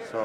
So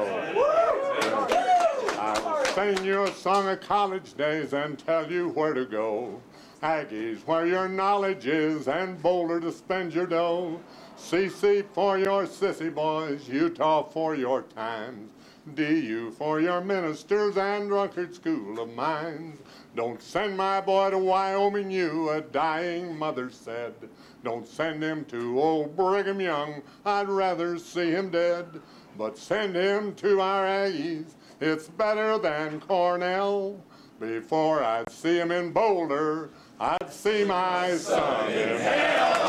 I'll sing you a song of college days and tell you where to go. Aggies, where your knowledge is, and Boulder to spend your dough. CC for your sissy boys, Utah for your times. DU for your ministers and drunkard school of mines. Don't send my boy to Wyoming U, a dying mother said. Don't send him to old Brigham Young, I'd rather see him dead. But send him to our Aggies, it's better than Cornell. Before I'd see him in Boulder, I'd see my son in hell.